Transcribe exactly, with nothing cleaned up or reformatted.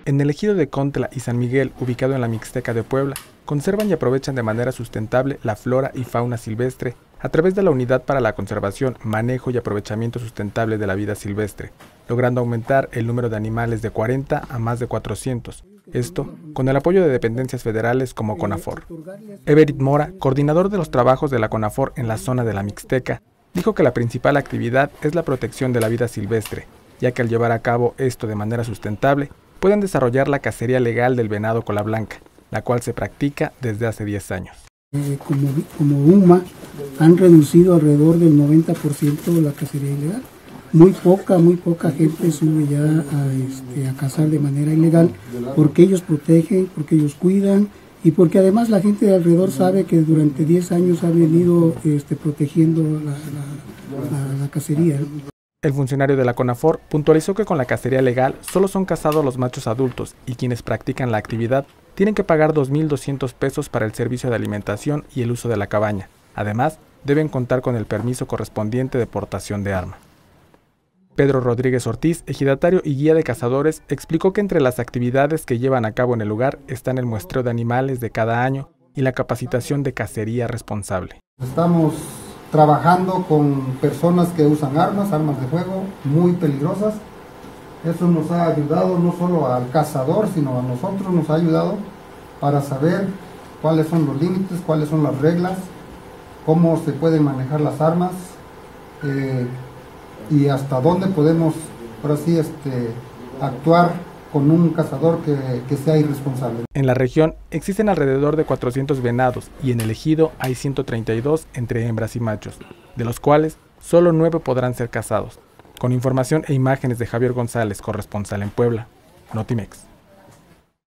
En el ejido de Contla y San Miguel, ubicado en la Mixteca de Puebla, conservan y aprovechan de manera sustentable la flora y fauna silvestre a través de la Unidad para la Conservación, Manejo y Aprovechamiento Sustentable de la Vida Silvestre, logrando aumentar el número de animales de cuarenta a más de cuatrocientos, esto con el apoyo de dependencias federales como CONAFOR. Everett Mora, coordinador de los trabajos de la CONAFOR en la zona de la Mixteca, dijo que la principal actividad es la protección de la vida silvestre, ya que al llevar a cabo esto de manera sustentable, pueden desarrollar la cacería legal del venado cola blanca, la cual se practica desde hace diez años. Eh, como, como U M A han reducido alrededor del noventa por ciento de la cacería ilegal. Muy poca, muy poca gente sube ya a, este, a cazar de manera ilegal porque ellos protegen, porque ellos cuidan y porque además la gente de alrededor sabe que durante diez años han venido este, protegiendo la, la, la, la cacería. El funcionario de la CONAFOR puntualizó que con la cacería legal solo son cazados los machos adultos y quienes practican la actividad tienen que pagar dos mil doscientos pesos para el servicio de alimentación y el uso de la cabaña. Además, deben contar con el permiso correspondiente de portación de arma. Pedro Rodríguez Ortiz, ejidatario y guía de cazadores, explicó que entre las actividades que llevan a cabo en el lugar están el muestreo de animales de cada año y la capacitación de cacería responsable. Estamos trabajando con personas que usan armas, armas de fuego muy peligrosas. Eso nos ha ayudado no solo al cazador, sino a nosotros nos ha ayudado para saber cuáles son los límites, cuáles son las reglas, cómo se pueden manejar las armas eh, y hasta dónde podemos, por así, este, actuar con un cazador que, que sea irresponsable. En la región existen alrededor de cuatrocientos venados y en el ejido hay ciento treinta y dos entre hembras y machos, de los cuales solo nueve podrán ser cazados. Con información e imágenes de Javier González, corresponsal en Puebla, Notimex.